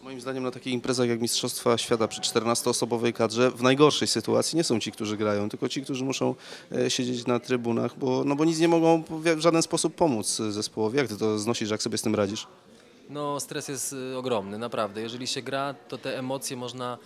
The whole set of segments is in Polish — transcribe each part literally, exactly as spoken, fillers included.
Moim zdaniem na takich imprezach jak Mistrzostwa Świata przy czternastoosobowej kadrze w najgorszej sytuacji nie są ci, którzy grają, tylko ci, którzy muszą e, siedzieć na trybunach, bo, no bo nic nie mogą w żaden sposób pomóc zespołowi. Jak ty to znosisz, jak sobie z tym radzisz? No, stres jest y, ogromny, naprawdę. Jeżeli się gra, to te emocje można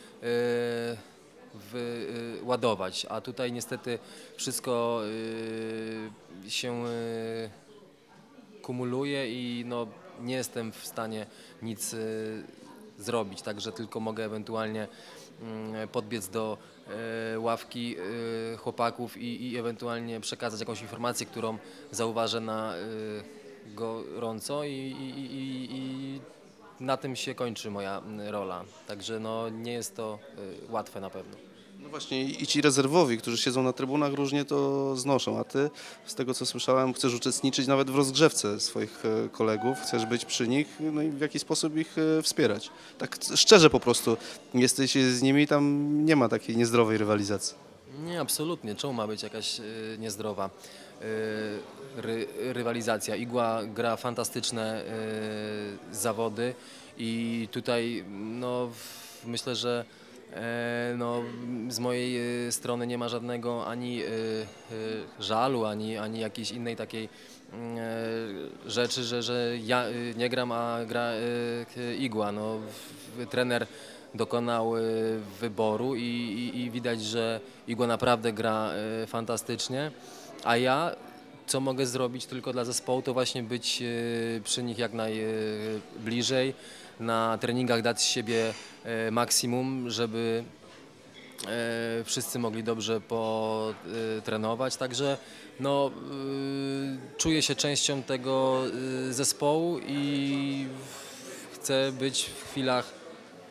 wyładować, a tutaj niestety wszystko y, się y, kumuluje i no, nie jestem w stanie nic y, zrobić, także tylko mogę ewentualnie y, podbiec do y, ławki y, chłopaków i, i ewentualnie przekazać jakąś informację, którą zauważę na y, gorąco i, i, i, i na tym się kończy moja rola. Także no, nie jest to y, łatwe na pewno. No właśnie i ci rezerwowi, którzy siedzą na trybunach różnie to znoszą, a ty z tego co słyszałem chcesz uczestniczyć nawet w rozgrzewce swoich e, kolegów, chcesz być przy nich, no i w jakiś sposób ich e, wspierać. Tak szczerze po prostu jesteś z nimi, tam nie ma takiej niezdrowej rywalizacji. Nie, absolutnie. Czemu ma być jakaś y, niezdrowa y, ry, rywalizacja? Igła gra fantastyczne y, zawody i tutaj no, w, myślę, że e, no, z mojej y, strony nie ma żadnego ani y, y, żalu, ani, ani jakiejś innej takiej y, rzeczy, że, że ja y, nie gram, a gra y, Igła. No, w, trener dokonał y, wyboru i, i, i widać, że Igła naprawdę gra y, fantastycznie, a ja co mogę zrobić tylko dla zespołu, to właśnie być y, przy nich jak najbliżej, na treningach dać z siebie y, maksimum, żeby y, wszyscy mogli dobrze potrenować, także no, y, czuję się częścią tego y, zespołu i chcę być w chwilach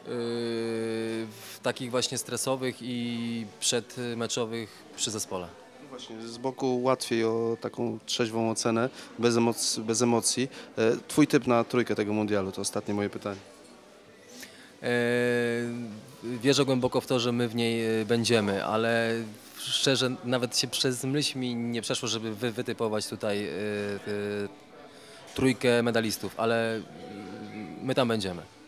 w takich właśnie stresowych i przedmeczowych przy zespole. No właśnie, z boku łatwiej o taką trzeźwą ocenę, bez emocji. Bez emocji. E, Twój typ na trójkę tego mundialu, to ostatnie moje pytanie. Wierzę głęboko w to, że my w niej będziemy, ale szczerze nawet się przez myśl mi nie przeszło, żeby wy, wytypować tutaj trójkę medalistów, ale my tam będziemy.